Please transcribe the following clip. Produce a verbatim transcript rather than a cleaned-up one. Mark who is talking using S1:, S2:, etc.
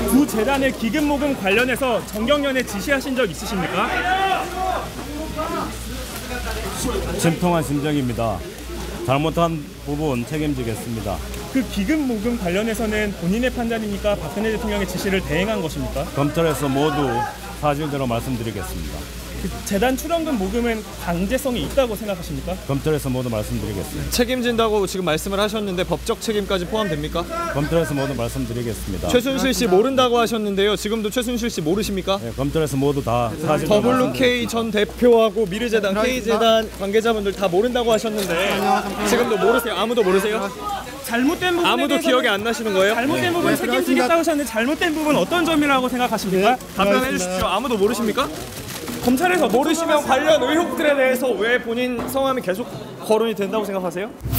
S1: 두 재단의 기금 모금 관련해서 정경련에 지시하신 적 있으십니까?
S2: 심통한 심정입니다. 잘못한 부분 책임지겠습니다.
S1: 그 기금 모금 관련해서는 본인의 판단이니까 박근혜 대통령의 지시를 대행한 것입니까?
S2: 검찰에서 모두 사실대로 말씀드리겠습니다.
S1: 그 재단 출연금 모금은 강제성이 있다고 생각하십니까?
S2: 검찰에서 모두 말씀드리겠습니다.
S3: 책임진다고 지금 말씀을 하셨는데 법적 책임까지 포함됩니까?
S2: 검찰에서 모두 말씀드리겠습니다.
S3: 최순실 씨 모른다고 하셨는데요. 지금도 최순실 씨 모르십니까?
S2: 네, 검찰에서 모두 다 사실
S3: 더블유 케이 전 대표하고 미르재단, K재단 관계자분들 다 모른다고 하셨는데 지금도 모르세요? 아무도 모르세요?
S1: 잘못된 부분에
S3: 아무도 기억이 안 나시는 거예요?
S1: 잘못된 부분 책임지겠다고 하셨는데 잘못된 부분 어떤 점이라고 생각하십니까?
S3: 답변해 주십시오. 아무도 모르십니까? 검찰에서 모르시면 관련 의혹들에 대해서 왜 본인 성함이 계속 거론이 된다고 생각하세요?